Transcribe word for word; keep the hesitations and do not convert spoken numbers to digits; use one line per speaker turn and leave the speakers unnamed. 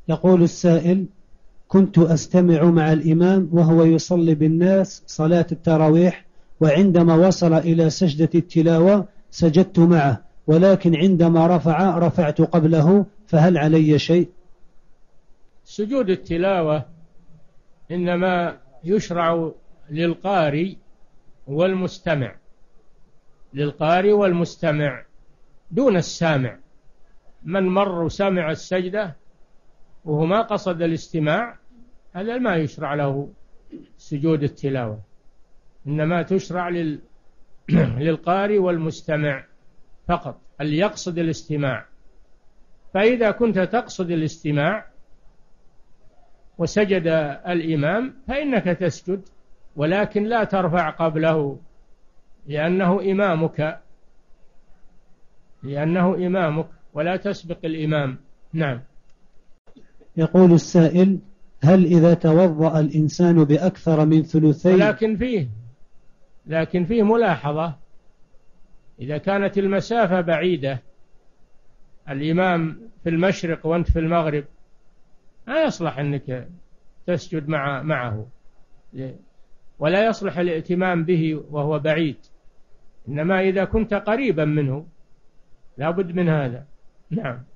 يقول السائل: كنت أستمع مع الإمام وهو يصلي بالناس صلاة التراويح، وعندما وصل إلى سجدة التلاوة سجدت معه، ولكن عندما رفع رفعت قبله، فهل علي شيء؟
سجود التلاوة إنما يشرع للقارئ والمستمع، للقارئ والمستمع دون السامع. من مر وسمع السجدة وهو ما قصد الاستماع هذا ما يشرع له سجود التلاوة، إنما تشرع لل... للقارئ والمستمع فقط اللي يقصد الاستماع. فإذا كنت تقصد الاستماع وسجد الإمام فإنك تسجد، ولكن لا ترفع قبله لأنه إمامك، لأنه إمامك ولا تسبق الإمام. نعم.
يقول السائل: هل إذا توضأ الإنسان بأكثر من ثلثين؟
لكن فيه لكن فيه ملاحظة: إذا كانت المسافة بعيدة، الإمام في المشرق وأنت في المغرب، لا يصلح أنك تسجد مع معه، ولا يصلح الائتمام به وهو بعيد، إنما إذا كنت قريبا منه لا بد من هذا. نعم.